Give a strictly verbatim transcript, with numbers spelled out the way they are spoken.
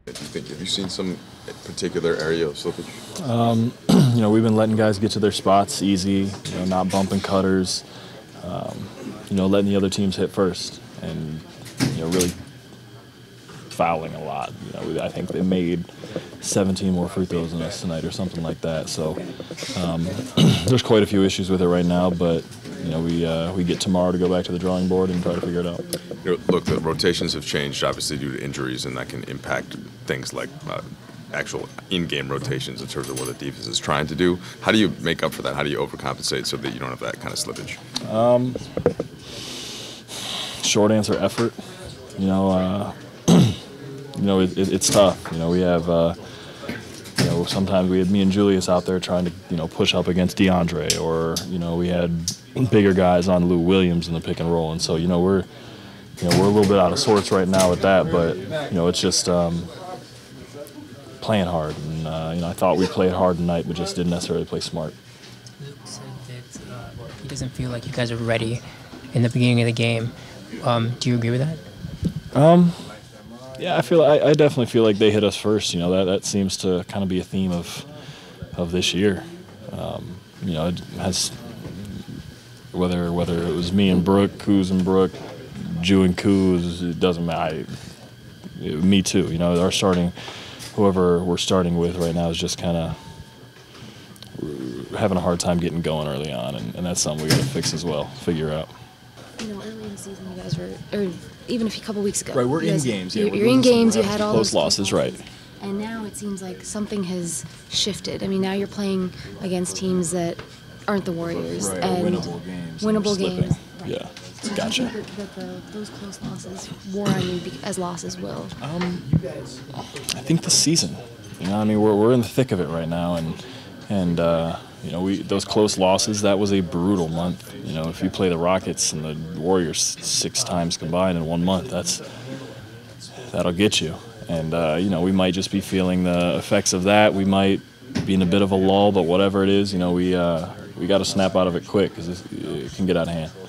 Do you think, have you seen some particular area of slippage? Um, you know, we've been letting guys get to their spots easy, you know, not bumping cutters, um, you know, letting the other teams hit first, and, you know, really fouling a lot. You know, I think they made seventeen more free throws than us tonight or something like that. So um, there's quite a few issues with it right now, but, you know, we, uh, we get tomorrow to go back to the drawing board and try to figure it out. You know, look, the rotations have changed, obviously, due to injuries, and that can impact things like uh, actual in-game rotations in terms of what the defense is trying to do. How do you make up for that? How do you overcompensate so that you don't have that kind of slippage? Um, short answer, effort. You know, uh, you know, it, it, it's tough. You know, we have, uh, you know, sometimes we had me and Julius out there trying to, you know, push up against DeAndre, or, you know, we had bigger guys on Lou Williams in the pick and roll, and so, you know, we're, you know, we're a little bit out of sorts right now with that, but, you know, it's just um, playing hard. And, uh, you know, I thought we played hard tonight, but just didn't necessarily play smart. Luke said that uh, he doesn't feel like you guys are ready in the beginning of the game. Um, do you agree with that? Um, yeah, I feel I, I definitely feel like they hit us first. You know, that that seems to kind of be a theme of of this year. Um, you know, it has whether whether it was me and Brooke, Kuz and Brooke, Jew and Kuz, it doesn't matter. I, it, me too. You know, our starting, whoever we're starting with right now is just kind of having a hard time getting going early on, and, and that's something we got to fix as well, figure out. You know, early in the season, you guys were, or even a few couple weeks ago. Right, we're in guys, games. Yeah, you're, we're you're in games. You some, had all close those losses, right? And now it seems like something has shifted. I mean, now you're playing against teams that aren't the Warriors, right, and winnable games. Winnable games. Right. Yeah, So gotcha. do you think that, that the, those close losses wore on you be- as losses will? Um, I think the season. You know, I mean, we're we're in the thick of it right now, and and uh, you know, we those close losses. That was a brutal month. You know, if you play the Rockets and the Warriors six times combined in one month, that's that'll get you. And uh, you know, we might just be feeling the effects of that. We might be in a bit of a lull, but whatever it is, you know, we uh, we got to snap out of it quick because it can get out of hand.